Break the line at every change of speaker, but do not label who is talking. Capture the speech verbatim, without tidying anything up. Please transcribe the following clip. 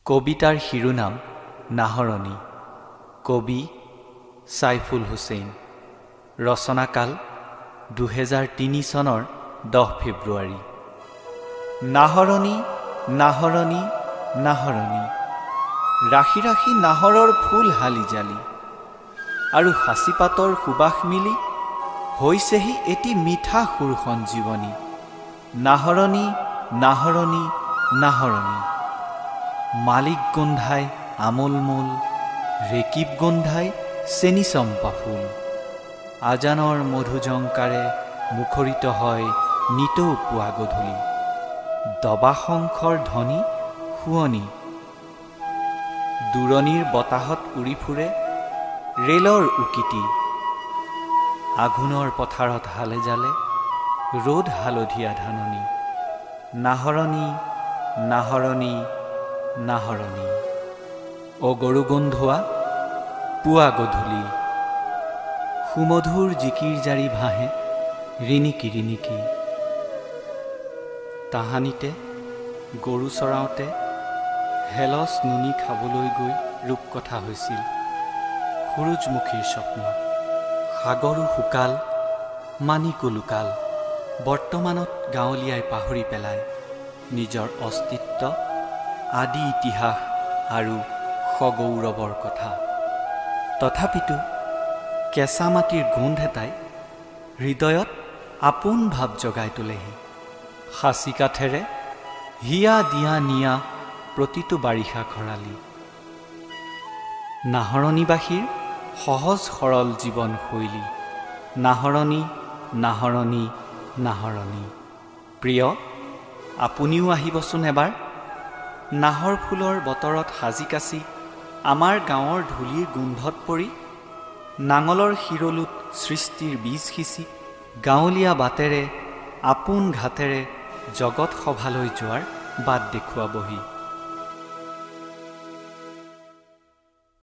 কবিতাৰ শিৰোনাম নাহৰণী। কবি ছাইফুল হুছেইন। ৰচনাকাল দুহেজাৰ তিনি চনৰ দহ ফেব্ৰুৱাৰী। নাহৰণী নাহৰণী নাহৰণী, ৰাশি ৰাশি নাহৰৰ ফুল হালি জালি, আৰু সাঁচিপাতৰ সুবাস মিলি হৈছেহি এটি মিঠা সুৰ সঞ্জীৱনী। নাহৰণী নাহৰণী নাহৰণী, মালিক গোন্ধাই আমোলমোল, ৰেকিব গোন্ধাই চেনি চম্পা ফুল। আজানৰ মধুজংকাৰে মুখৰিত হয় নিতৌ পুৱা গধূলি, দবা শংখৰ ধ্বনি শুৱনি। দূৰণিৰ বতাহত উৰি ফুৰে ৰেলৰ উকিটি, আঘোণৰ পথাৰত হালে জালে ৰ'দ হালধীয়া ধাননি। নাহৰণী নাহৰণী নাহৰণী, অগৰু গোন্ধোৱা পুৱা গধূলি, সুমধুৰ জিকিৰ জাৰি ভাঁহে ৰিণিকি ৰিণিকি। তাহানিতে গৰু চৰাওঁতে হেলচ নুনি খাবলৈ গৈ ৰূপকথা হৈছিল সূৰুজমুখীৰ স্বপ্ন। সাগৰো শুকাল মানিকো লুকাল, বৰ্তমানত গাঁৱলীয়াই পাহৰি পেলায় নিজৰ অস্তিত্ব, আদি ইতিহাস আৰু সগৌৰৱৰ কথা। তথাপিতো কেঁচা মাটিৰ গোন্ধ এটাই হৃদয়ত আপোন ভাৱ জগাই তোলেহি। সাঁচি কাঠেৰে হিয়া দিয়া নিয়া প্ৰতিটো বাৰিষা খৰালি। নাহৰণীবাসীৰ সহজ সৰল জীৱনশৈলী। নাহৰণী নাহৰণী নাহৰণী, প্ৰিয় আপুনিও আহিবচোন এবাৰ। নাহৰ ফুলৰ বতৰত সাজি কাচি আমাৰ গাঁৱৰ ধূলিৰ গোন্ধত পৰি, নাঙলৰ শিৰলুত সৃষ্টিৰ বীজ সিঁচি, গাঁৱলীয়া বাটেৰে আপোন ঘাটেৰে জগত সভালৈ যোৱাৰ বাট দেখুৱাবহি।